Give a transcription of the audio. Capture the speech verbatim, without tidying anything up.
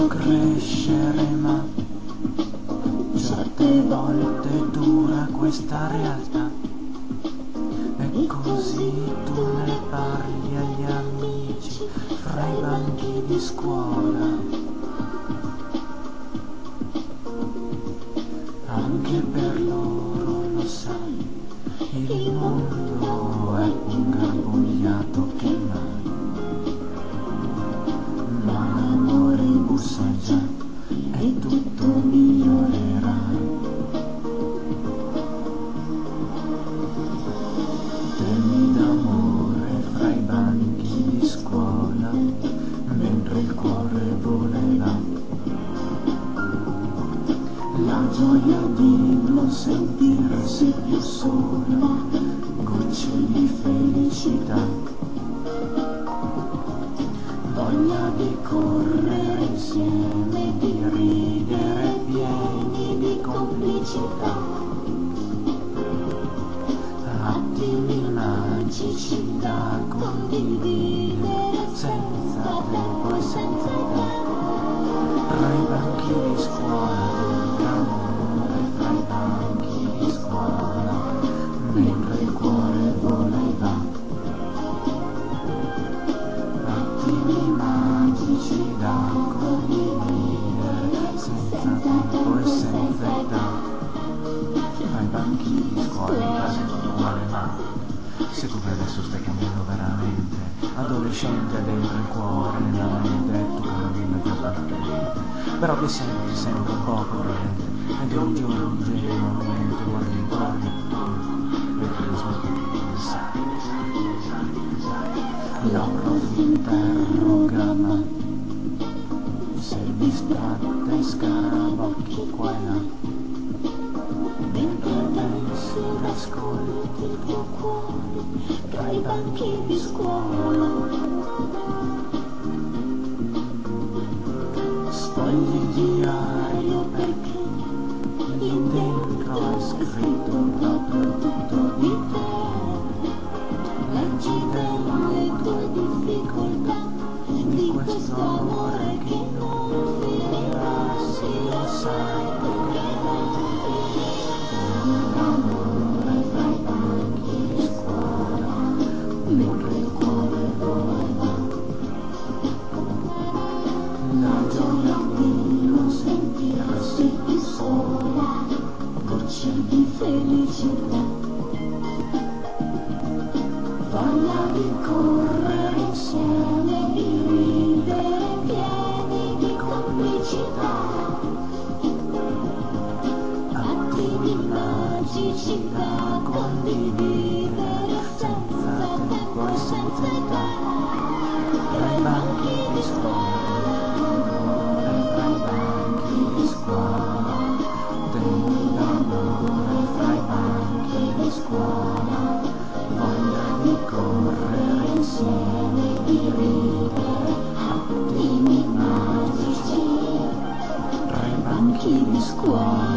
vedo crescere, ma certe volte dura questa realtà. E così tu ne parli agli amici fra i banchi di scuola. Anche per loro, lo sai, il mondo è più ingarbugliato che mai. Ma l'amore bussa già e tutto migliorerà. Temi d'amore fra i banchi di scuola, mentre il cuore voleva. La gioia di non sentirsi più sola, gocce di felicità. Voglia di correre insieme, di ridere pieni di complicità. Attimi magici da condividere, senza tempo e senza te. Tra i banchi di scuola dell'amore, fra i banchi di scuola, mentre il cuore voleva. Attimi magici da condividere, senza tempo e senza età. Tra i banchi di scuola in casa è tutto uguale, ma se tu adesso stai cambiando veramente, adolescente dentro il cuore, nella mente, e tu cammini più avanti. Però ti senti sempre un po' corrente, ed un giorno ingenuamente guardi intorno e ti smetti di pensare. La prof interroga, ma sei distratta, scarabocchi qua e là. Mentre pensi ed ascolti il tuo cuore tra i banchi di scuola. Fogli il diario perché lì dentro è scritto proprio tutto di te. Leggi delle tue difficoltà, di questo amore che non finirà, sì lo sai perché non finirà. L'amore fra i banchi di scuola, mentre il cuore voleva. La gioia di non sentirsi più sola, gocce di felicità. Voglia di correre insieme, di ridere pieni di complicità. Attimi magici da condividere, senza tempo e senza età. Tra i banchi di scuola, voglia di correre insieme, di ridere, attimi magici, tra i banchi di scuola.